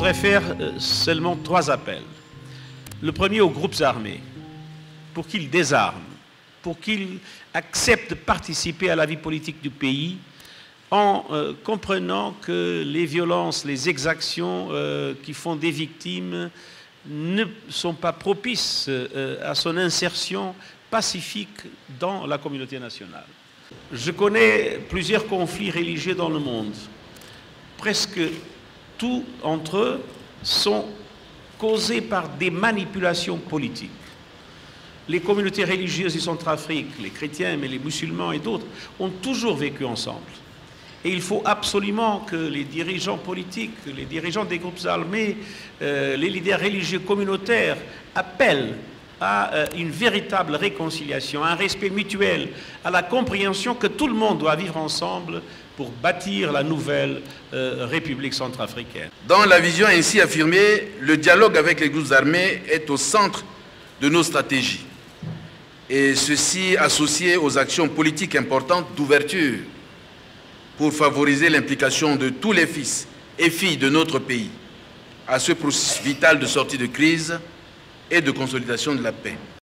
voudrais faire seulement 3 appels. Le premier aux groupes armés, pour qu'ils désarment, pour qu'ils acceptent de participer à la vie politique du pays en comprenant que les violences, les exactions qui font des victimes ne sont pas propices à son insertion pacifique dans la communauté nationale. Je connais plusieurs conflits religieux dans le monde. Presque tous entre eux sont causés par des manipulations politiques. Les communautés religieuses du Centrafrique, les chrétiens, mais les musulmans et d'autres, ont toujours vécu ensemble. Et il faut absolument que les dirigeants politiques, les dirigeants des groupes armés, les leaders religieux communautaires appellent à une véritable réconciliation, à un respect mutuel, à la compréhension que tout le monde doit vivre ensemble pour bâtir la nouvelle République centrafricaine. Dans la vision ainsi affirmée, le dialogue avec les groupes armés est au centre de nos stratégies. Et ceci associé aux actions politiques importantes d'ouverture pour favoriser l'implication de tous les fils et filles de notre pays à ce processus vital de sortie de crise et de consolidation de la paix.